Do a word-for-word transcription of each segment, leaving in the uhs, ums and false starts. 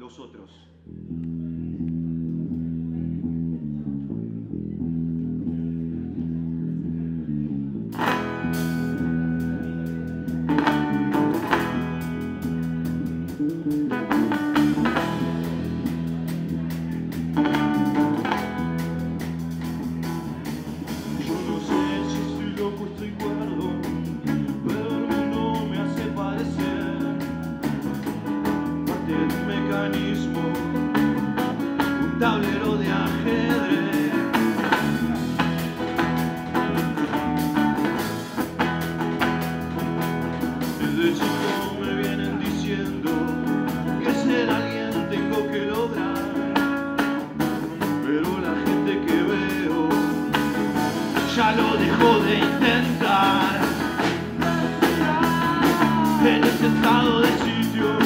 los otros. Un tablero de ajedrez. Desde chico me vienen diciendo que ser alguien tengo que lograr, pero la gente que veo ya lo dejó de intentar. En ese estado de sitio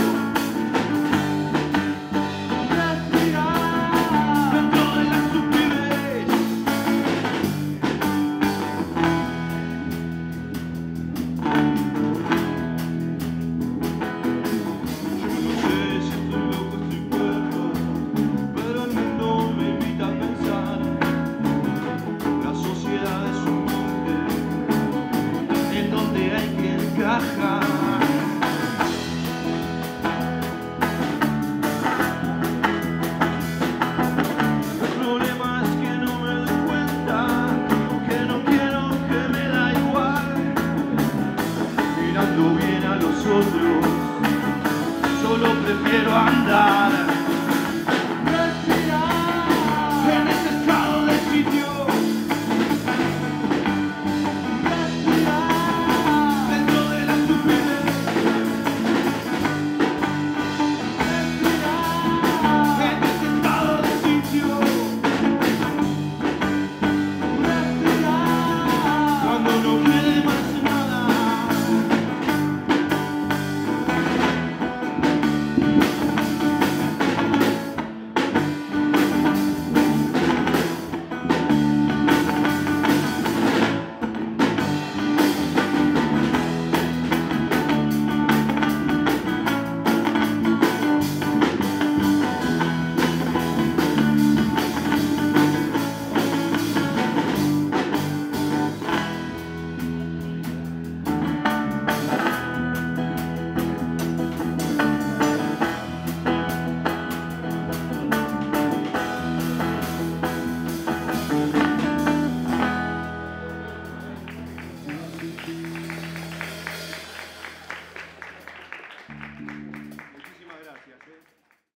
bien a los otros, solo prefiero andar.